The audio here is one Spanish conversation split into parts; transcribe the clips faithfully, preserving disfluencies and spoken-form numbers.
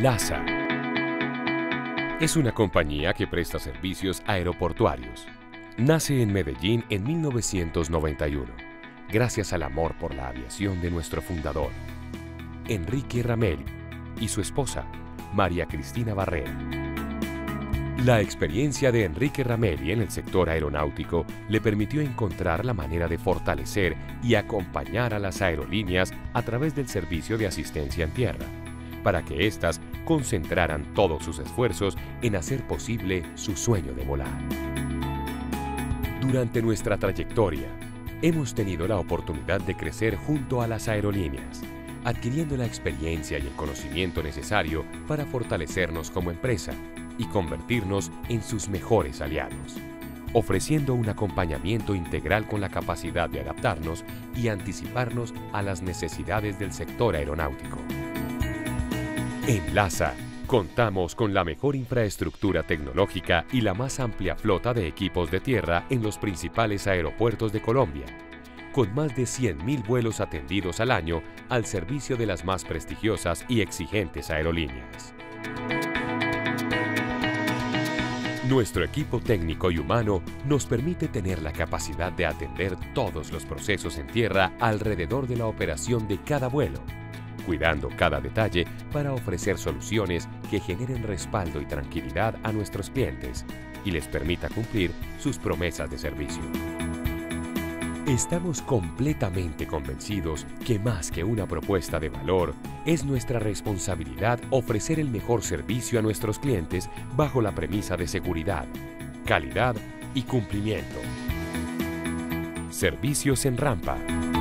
LASA es una compañía que presta servicios aeroportuarios. Nace en Medellín en mil novecientos noventa y uno, gracias al amor por la aviación de nuestro fundador, Enrique Ramelli, y su esposa, María Cristina Barrera. La experiencia de Enrique Ramelli en el sector aeronáutico le permitió encontrar la manera de fortalecer y acompañar a las aerolíneas a través del servicio de asistencia en tierra, para que éstas concentraran todos sus esfuerzos en hacer posible su sueño de volar. Durante nuestra trayectoria, hemos tenido la oportunidad de crecer junto a las aerolíneas, adquiriendo la experiencia y el conocimiento necesario para fortalecernos como empresa y convertirnos en sus mejores aliados, ofreciendo un acompañamiento integral con la capacidad de adaptarnos y anticiparnos a las necesidades del sector aeronáutico. En LASA contamos con la mejor infraestructura tecnológica y la más amplia flota de equipos de tierra en los principales aeropuertos de Colombia, con más de cien mil vuelos atendidos al año al servicio de las más prestigiosas y exigentes aerolíneas. Nuestro equipo técnico y humano nos permite tener la capacidad de atender todos los procesos en tierra alrededor de la operación de cada vuelo, cuidando cada detalle para ofrecer soluciones que generen respaldo y tranquilidad a nuestros clientes y les permita cumplir sus promesas de servicio. Estamos completamente convencidos que más que una propuesta de valor, es nuestra responsabilidad ofrecer el mejor servicio a nuestros clientes bajo la premisa de seguridad, calidad y cumplimiento. Servicios en rampa.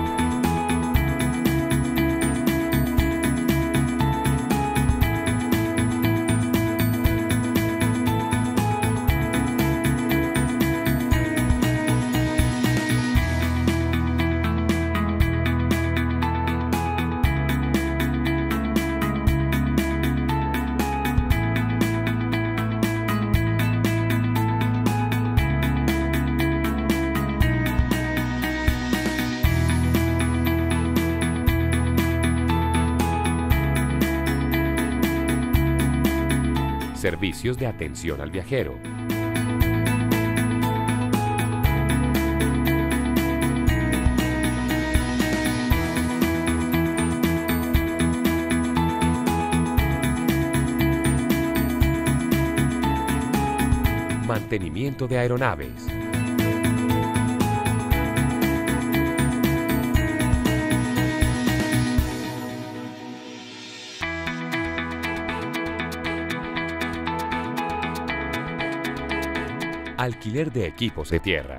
Servicios de atención al viajero. Mantenimiento de aeronaves. Alquiler de equipos de tierra.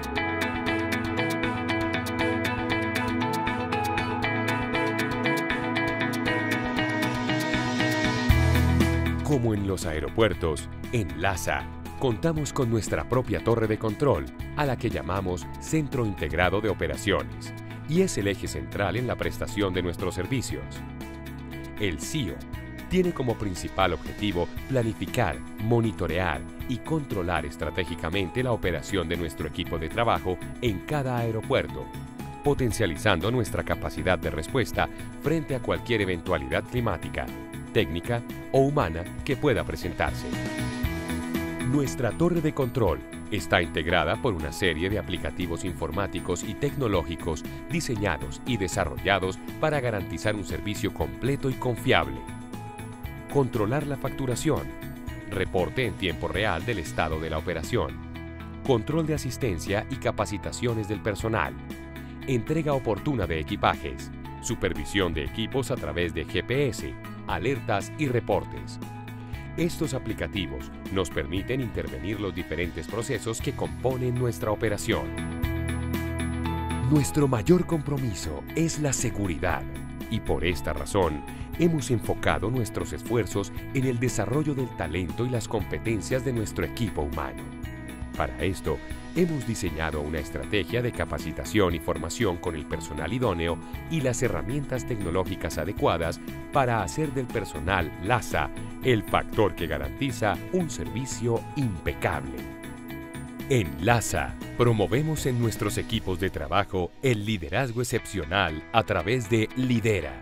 Como en los aeropuertos, en LASA contamos con nuestra propia torre de control, a la que llamamos Centro Integrado de Operaciones, y es el eje central en la prestación de nuestros servicios. El C I O tiene como principal objetivo planificar, monitorear y controlar estratégicamente la operación de nuestro equipo de trabajo en cada aeropuerto, potencializando nuestra capacidad de respuesta frente a cualquier eventualidad climática, técnica o humana que pueda presentarse. Nuestra torre de control está integrada por una serie de aplicativos informáticos y tecnológicos diseñados y desarrollados para garantizar un servicio completo y confiable. Controlar la facturación, reporte en tiempo real del estado de la operación, control de asistencia y capacitaciones del personal, entrega oportuna de equipajes, supervisión de equipos a través de G P S, alertas y reportes. Estos aplicativos nos permiten intervenir los diferentes procesos que componen nuestra operación. Nuestro mayor compromiso es la seguridad y por esta razón hemos enfocado nuestros esfuerzos en el desarrollo del talento y las competencias de nuestro equipo humano. Para esto, hemos diseñado una estrategia de capacitación y formación con el personal idóneo y las herramientas tecnológicas adecuadas para hacer del personal LASA el factor que garantiza un servicio impecable. En LASA, promovemos en nuestros equipos de trabajo el liderazgo excepcional a través de Lidera,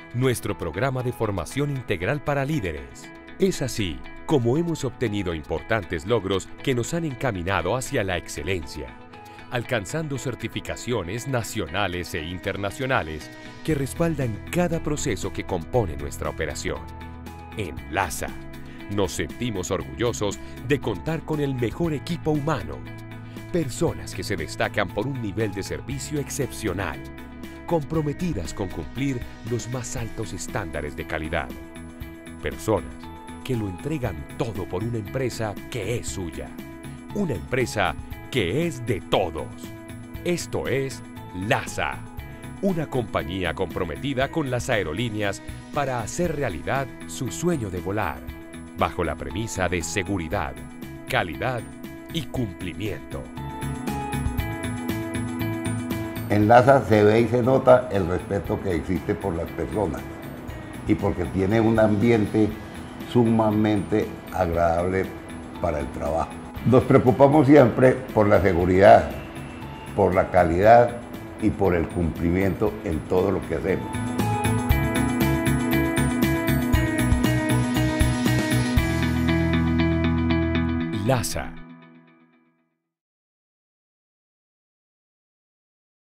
nuestro programa de formación integral para líderes. Es así como hemos obtenido importantes logros que nos han encaminado hacia la excelencia, alcanzando certificaciones nacionales e internacionales que respaldan cada proceso que compone nuestra operación. En LASA, nos sentimos orgullosos de contar con el mejor equipo humano, personas que se destacan por un nivel de servicio excepcional, comprometidas con cumplir los más altos estándares de calidad, personas que lo entregan todo por una empresa que es suya, una empresa que es de todos. Esto es LASA, una compañía comprometida con las aerolíneas para hacer realidad su sueño de volar, bajo la premisa de seguridad, calidad y cumplimiento. En LASA se ve y se nota el respeto que existe por las personas y porque tiene un ambiente sumamente agradable para el trabajo. Nos preocupamos siempre por la seguridad, por la calidad y por el cumplimiento en todo lo que hacemos. LASA.